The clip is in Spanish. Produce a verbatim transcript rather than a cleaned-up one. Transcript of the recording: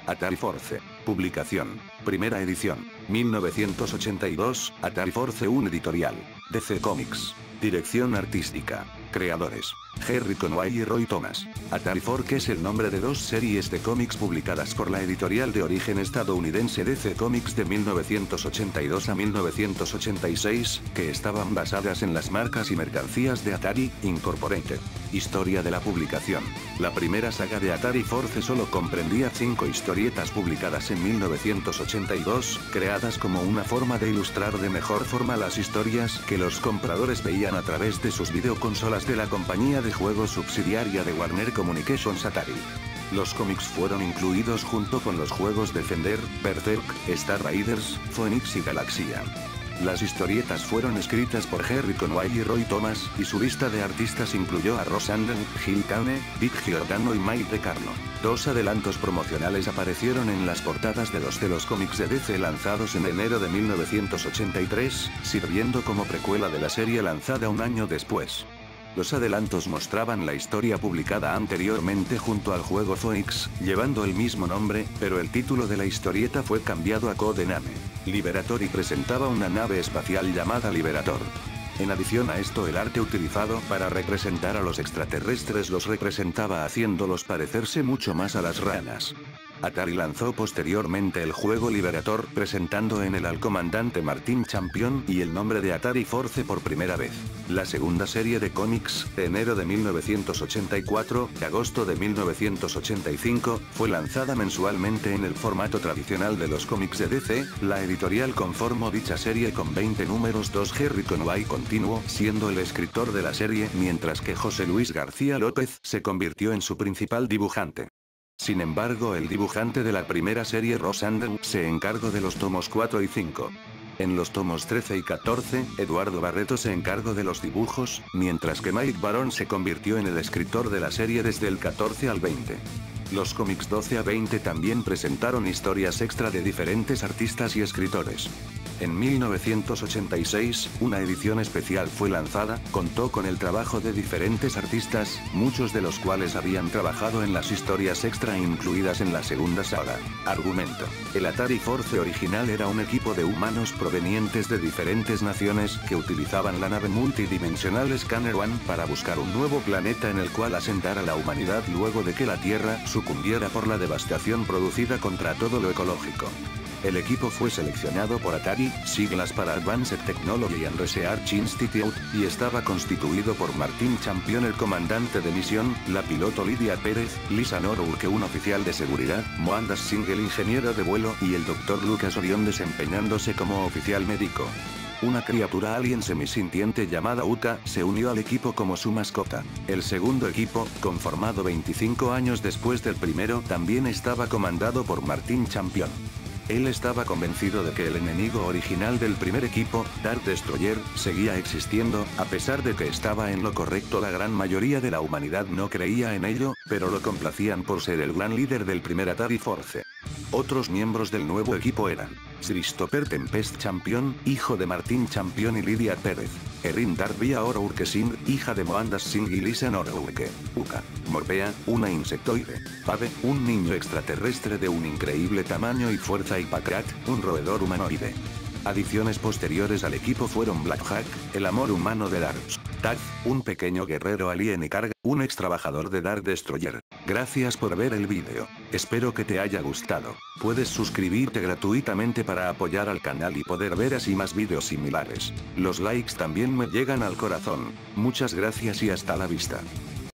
Atari Force. Publicación. Primera edición. mil novecientos ochenta y dos, Atari Force uno editorial. D C Comics. Dirección artística. Creadores. Gerry Conway y Roy Thomas. Atari Force es el nombre de dos series de cómics publicadas por la editorial de origen estadounidense D C Comics de mil novecientos ochenta y dos a mil novecientos ochenta y seis, que estaban basadas en las marcas y mercancías de Atari, Incorporated. Historia de la publicación. La primera saga de Atari Force solo comprendía cinco historietas publicadas en mil novecientos ochenta y dos, creadas como una forma de ilustrar de mejor forma las historias que los compradores veían a través de sus videoconsolas de la compañía de juegos subsidiaria de Warner Communications Atari. Los cómics fueron incluidos junto con los juegos Defender, Berserk, Star Raiders, Phoenix y Galaxia. Las historietas fueron escritas por Gerry Conway y Roy Thomas, y su lista de artistas incluyó a Ross Anden, Gil Kane, Dick Giordano y Mike DeCarlo. Dos adelantos promocionales aparecieron en las portadas de dos de los cómics de D C lanzados en enero de mil novecientos ochenta y tres, sirviendo como precuela de la serie lanzada un año después. Los adelantos mostraban la historia publicada anteriormente junto al juego Phoenix, llevando el mismo nombre, pero el título de la historieta fue cambiado a Codename Liberator y presentaba una nave espacial llamada Liberator. En adición a esto, el arte utilizado para representar a los extraterrestres los representaba haciéndolos parecerse mucho más a las ranas. Atari lanzó posteriormente el juego Liberator, presentando en él al comandante Martin Champion y el nombre de Atari Force por primera vez. La segunda serie de cómics, de enero de mil novecientos ochenta y cuatro a agosto de mil novecientos ochenta y cinco, fue lanzada mensualmente en el formato tradicional de los cómics de D C. La editorial conformó dicha serie con veinte números. Dos Gerry Conway continuó siendo el escritor de la serie, mientras que José Luis García López se convirtió en su principal dibujante. Sin embargo, el dibujante de la primera serie, Ross Anden, se encargó de los tomos cuatro y cinco. En los tomos trece y catorce, Eduardo Barreto se encargó de los dibujos, mientras que Mike Baron se convirtió en el escritor de la serie desde el catorce al veinte. Los cómics doce a veinte también presentaron historias extra de diferentes artistas y escritores. En mil novecientos ochenta y seis, una edición especial fue lanzada, contó con el trabajo de diferentes artistas, muchos de los cuales habían trabajado en las historias extra incluidas en la segunda saga. Argumento. El Atari Force original era un equipo de humanos provenientes de diferentes naciones que utilizaban la nave multidimensional Scanner One para buscar un nuevo planeta en el cual asentar a la humanidad luego de que la Tierra sucumbiera por la devastación producida contra todo lo ecológico. El equipo fue seleccionado por Atari, siglas para Advanced Technology and Research Institute, y estaba constituido por Martin Champion, el comandante de misión, la piloto Lidia Pérez, Lisa Norwood, un oficial de seguridad, Mohandas Singh, el ingeniero de vuelo, y el doctor Lucas Orión desempeñándose como oficial médico. Una criatura alien semisintiente llamada Uka se unió al equipo como su mascota. El segundo equipo, conformado veinticinco años después del primero, también estaba comandado por Martin Champion. Él estaba convencido de que el enemigo original del primer equipo, Dark Destroyer, seguía existiendo, a pesar de que estaba en lo correcto. La gran mayoría de la humanidad no creía en ello, pero lo complacían por ser el gran líder del primer Atari Force. Otros miembros del nuevo equipo eran Christopher Tempest Champion, hijo de Martin Champion y Lidia Pérez; Erin Darby Aorourke Singh, hija de Mohandas Singh y Lisa Norwood; Uka, Morpea, una insectoide; Pave, un niño extraterrestre de un increíble tamaño y fuerza; y Pakrat, un roedor humanoide. Adiciones posteriores al equipo fueron Blackjack, el amor humano de Dark; Taz, un pequeño guerrero alien; y Karga, un ex trabajador de Dark Destroyer. Gracias por ver el vídeo. Espero que te haya gustado. Puedes suscribirte gratuitamente para apoyar al canal y poder ver así más vídeos similares. Los likes también me llegan al corazón. Muchas gracias y hasta la vista.